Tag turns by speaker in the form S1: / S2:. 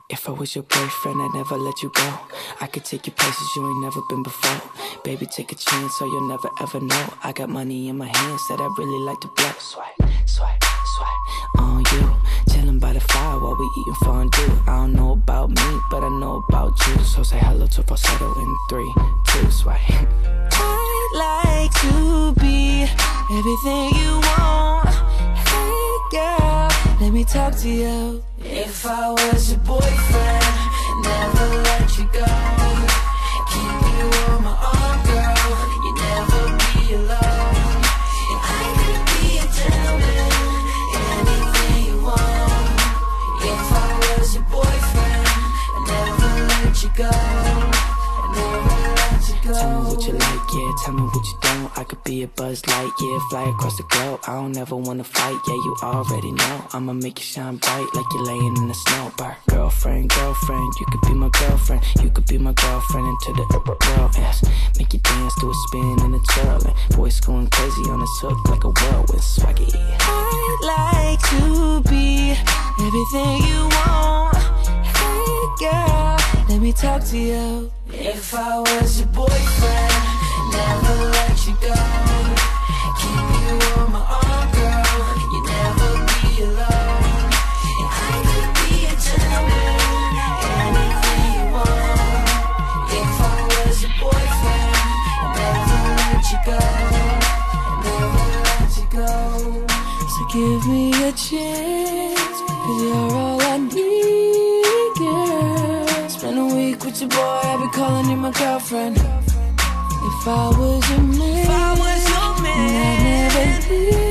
S1: If I was your boyfriend, I'd never let you go. I could take you places you ain't never been before. Baby, take a chance so you'll never ever know. I got money in my hands that I really like to blow. Swipe, swipe, swipe on you. Chillin' by the fire while we eatin' fondue. I don't know about me, but I know about you. So say hello to falsetto in 3, 2, swipe. I'd like to be everything you want. Hey girl, let me talk to you. If I was your boyfriend, never let you go. Keep you on my arm, girl. You never be alone. And I could be a gentleman, anything you want. If I was your boyfriend, I never let you go. I never let you go. Tell me what you like, yeah, tell me what you don't. I could be a Buzz Lightyear, fly across the globe. I don't ever wanna fight, yeah, you already know. I'ma make you shine bright like you're laying in the snow. Girlfriend, girlfriend, you could be my girlfriend. You could be my girlfriend into the world, yes. Make you dance to a spin and a twirl, and voice going crazy on this hook like a whirlwind swaggy. I'd like to be everything you want. Hey girl, let me talk to you. If I was your boyfriend, never let you go. Keep you on my arm, girl. You never be alone. And I could be a gentleman, anything you want. If I was your boyfriend, I'd never let you go. I'd never let you go. So give me a chance, 'cause you're all I need, girl. Spend a week with your boy, I'd be calling you my girlfriend. If I was your man, I'd never leave.